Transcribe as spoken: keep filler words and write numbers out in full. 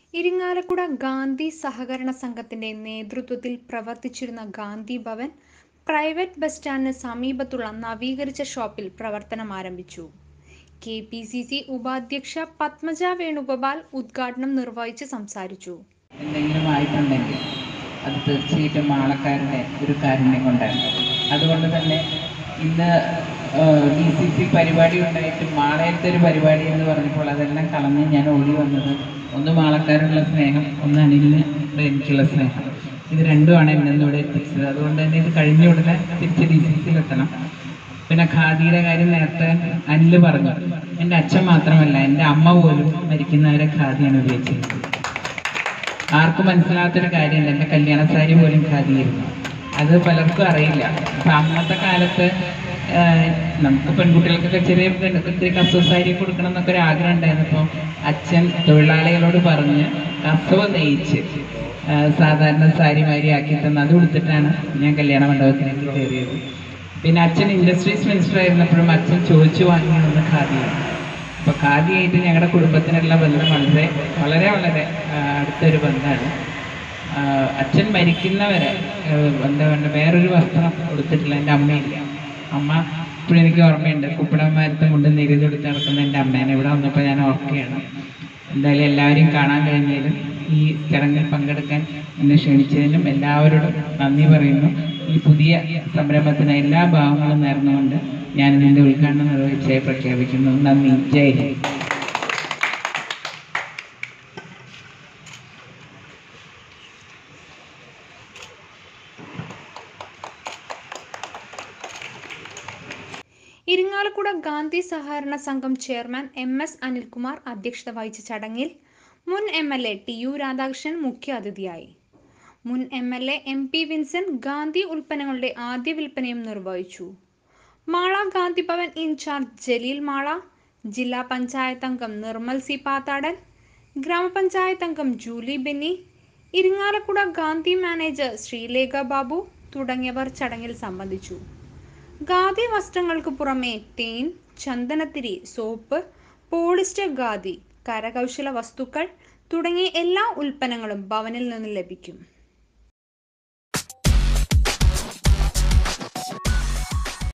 ഇരിങ്ങാലക്കുട ഗാന്ധി സഹകരണ സംഘത്തിന്റെ നേതൃത്വത്തിൽ പ്രവർത്തിച്ചിരുന്ന ഗാന്ധി ഭവൻ പ്രൈവറ്റ് ബസ് സ്റ്റാൻഡിന് സമീപത്തുള്ള നവീകരിച്ച ഷോപ്പിൽ പ്രവർത്തനം ആരംഭിച്ചു. കെ പി സി സി ഉപാധ്യക്ഷ പത്മജ വേണുഗോപാൽ ഉദ്ഘാടനം നിർവഹിച്ച് സംസാരിച്ചു. എന്തെങ്കിലും ആയിട്ടുണ്ടെങ്കിൽ അത് തീർച്ചയായിട്ടും ആളക്കാരുടെ ഒരു കാരുണ്യം കൊണ്ടാണ്. അതുകൊണ്ട് തന്നെ ഇന്ന് ഡി സി സി പരിപാടി ഉണ്ടായിട്ട് മാളയത്തെ ഒരു പരിപാടി എന്ന് പറഞ്ഞപ്പോൾ അതെല്ലാം കളഞ്ഞ് ഞാൻ ഓടി വന്നത് ഒന്ന് മാളക്കാരുള്ള സ്നേഹം, ഒന്ന് അനിലിന് എനിക്കുള്ള സ്നേഹം. ഇത് രണ്ടുമാണ് എന്നെ ഇവിടെ എത്തിച്ചത്. അതുകൊണ്ട് തന്നെ ഇത് കഴിഞ്ഞ ഉടനെ തിരിച്ച് ഡി സി സിയിൽ എത്തണം. പിന്നെ ഖാദിയുടെ കാര്യം നേരത്തെ അനില് പറഞ്ഞു. എൻ്റെ അച്ഛൻ മാത്രമല്ല, എൻ്റെ അമ്മ പോലും മരിക്കുന്നവരെ ഖാദിയാണ് ഉപയോഗിച്ചത്. ആർക്കും മനസ്സിലാത്തൊരു കാര്യമുണ്ട്, എൻ്റെ കല്യാണ സാരി പോലും ഖാദിയായിരുന്നു. അത് പലർക്കും അറിയില്ല. അപ്പം അന്നത്തെ കാലത്ത് നമുക്ക് പെൺകുട്ടികൾക്കൊക്കെ ചെറിയ ഇത്തിരി കസവ് സാരി കൊടുക്കണം എന്നൊക്കെ ഒരു ആഗ്രഹം ഉണ്ടായിരുന്നു. അപ്പോൾ അച്ഛൻ തൊഴിലാളികളോട് പറഞ്ഞ് കസവ് നെയ്ച്ച് സാധാരണ സാരി മാതിരി ആക്കി തന്ന് അത് കൊടുത്തിട്ടാണ് ഞാൻ കല്യാണ മണ്ഡപത്തിലേക്ക് കയറിയത്. പിന്നെ അച്ഛൻ ഇൻഡസ്ട്രീസ് മിനിസ്റ്റർ ആയിരുന്നപ്പോഴും അച്ഛൻ ചോദിച്ചു വാങ്ങി വന്ന ഖാദിയാണ്. അപ്പോൾ ഖാദിയായിട്ട് ഞങ്ങളുടെ കുടുംബത്തിനുള്ള ബന്ധം വളരെ വളരെ വളരെ അടുത്തൊരു ബന്ധമാണ്. അച്ഛൻ മരിക്കുന്നവരെ എന്താ പറയുക, വേറൊരു വസ്ത്രം കൊടുത്തിട്ടില്ല. എൻ്റെ അമ്മയില്ല. അമ്മ ഇപ്പോഴും എനിക്ക് ഓർമ്മയുണ്ട്. കുപ്പിടന്മാരത്തെ കൊണ്ട് നികുതി കൊടുത്ത് നടക്കുന്ന എൻ്റെ അമ്മേനെ ഇവിടെ വന്നപ്പോൾ ഞാൻ ഓർക്കുകയാണ്. എന്തായാലും എല്ലാവരെയും കാണാൻ കഴിഞ്ഞതിലും ഈ ചടങ്ങിൽ പങ്കെടുക്കാൻ എന്നെ ക്ഷണിച്ചതിനും എല്ലാവരോടും നന്ദി പറയുന്നു. ഈ പുതിയ സംരംഭത്തിന് എല്ലാ ഭാവങ്ങളും നേർന്നുകൊണ്ട് ഞാൻ ഇതിൻ്റെ ഉദ്ഘാടനം നിർവഹിച്ചായി പ്രഖ്യാപിക്കുന്നു. നന്ദി. ജയ് ഹിന്ദ്. ഇരിങ്ങാലക്കുട ഗാന്ധി സഹകരണ സംഘം ചെയർമാൻ എം എസ് അനിൽകുമാർ അധ്യക്ഷത വഹിച്ച ചടങ്ങിൽ മുൻ M L A T U Radhakrishnan മുഖ്യ അതിഥിയായി. മുൻ M L A M P Vincent Gandhi ഉൽപ്പന്നങ്ങളുടെ ആദ്യ വിൽപ്പനയും നിർവഹിച്ചു. മാള ഗാന്ധി ഭവൻ ഇൻചാർജ് ജലീൽ മാള, ജില്ലാ പഞ്ചായത്ത് അംഗം നിർമ്മൽ സി പാത്താടൻ, ഗ്രാമപഞ്ചായത്ത് അംഗം Julie Benny, Irinjalakuda Gandhi manager Sreelekha Babu തുടങ്ങിയവർ ചടങ്ങിൽ സംബന്ധിച്ചു. ഖാദി വസ്ത്രങ്ങൾക്ക് പുറമെ തേൻ, ചന്ദനത്തിരി, സോപ്പ്, പോളിസ്റ്റർ ഖാദി, കരകൗശല വസ്തുക്കൾ തുടങ്ങിയ എല്ലാ ഉൽപ്പന്നങ്ങളും ഭവനിൽ നിന്ന് ലഭിക്കും.